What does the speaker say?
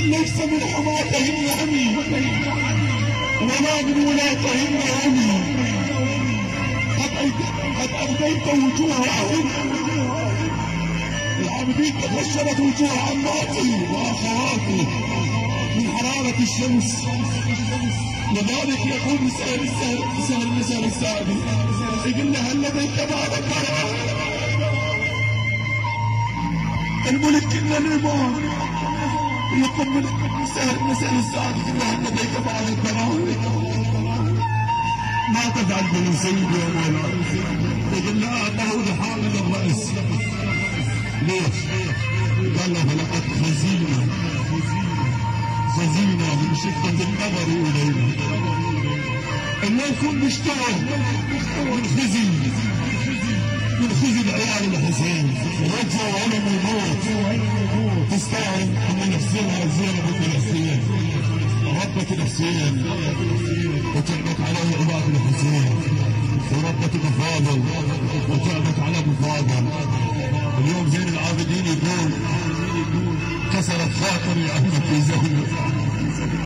ليس من حماتهن أمي ولا من ولاتهن أمي. قد أبديت وجوههن العابدين، قد بشرت وجوه عماتي وأخواتي من حرارة الشمس. لذلك يقول سهل السعدي يقول له هل لديك بعد القرار؟ الملك كنا الإمام يقول من سهل السعدي يقول له هل لديك بعد القرار؟ ما تفعل به سيدي يا مولاي؟ يقول له أعطاه لحامل الرأس. ليش؟ قال له لقد خزينة من شدة النظر إلينا. اللي يكون بيشتغل من خزي العيال الحسين رجعوا علم الموت تستاهل ان نفسنا زينب بنت الحسين ربة الحسين وتعبت عليه عباد الحسين وربة ابو وتعبت على ابو فاضل. اليوم زين العابدين يقول كسرت خاطري عندك يا زينب.